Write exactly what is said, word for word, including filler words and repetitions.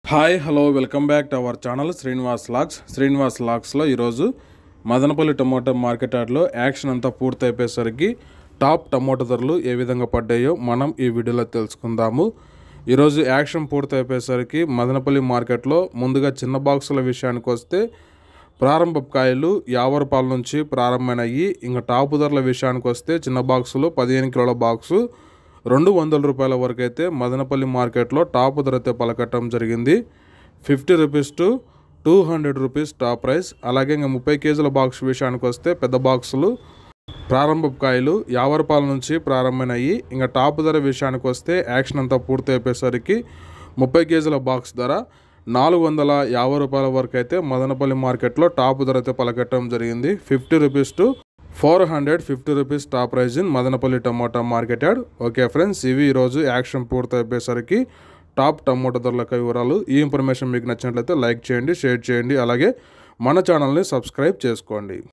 Hi hello welcome back to our channel Srinivas logs Srinivas లాగ్స్లో ఈరోజు Madanapalle tomato market యార్డ్లో auction అంతా పూర్తి అయిపోయేసరికి టాప్ టమోటా ధరలు ఏ విధంగా పడ్డాయో మనం ఈ వీడియోలో తెలుసుకుందాము. ఈరోజు యాక్షన్ పూర్తి అయిపోయేసరికి మదనపల్లి మార్కెట్లో ముందుగా చిన్న బాక్సుల విషయానికి వస్తే ప్రారంభ కాయలు యాభై రూపాయల నుంచి ప్రారంభమైనవి. ఇంకా టాప్ ధరల విషయానికి వస్తే చిన్న బాక్సులు పదిహేను కిలోల బాక్సు రెండు వందల రూపాయల వరకు అయితే మదనపల్లి మార్కెట్లో టాప్ ధర అయితే పలకట్టడం జరిగింది. Fifty rupees to two hundred rupees top price. అలాగే ఇంకా ముప్పై కేజీల బాక్స్ విషయానికి వస్తే పెద్ద బాక్సులు ప్రారంభ కాయలు యాభై రూపాయల నుంచి ప్రారంభమైనవి. ఇంకా టాప్ ధర విషయానికి వస్తే యాక్షన్ అంతా పూర్తి అయిపోయేసరికి ముప్పై కేజీల బాక్స్ ధర నాలుగు వందల యాభై రూపాయల వరకు అయితే మదనపల్లి మార్కెట్లో టాప్ ధర అయితే పలకట్టడం జరిగింది. Fifty rupees to four hundred fifty rupees top price in Madanapalle tomato market yard. Okay friends, ఇవి ఈరోజు యాక్షన్ పూర్తి అయిపోయేసరికి టాప్ టమోటా ధరల వివరాలు. ఈ ఇన్ఫర్మేషన్ మీకు నచ్చినట్లయితే లైక్ చేయండి, షేర్ చేయండి, అలాగే మన ఛానల్ని సబ్స్క్రైబ్ చేసుకోండి.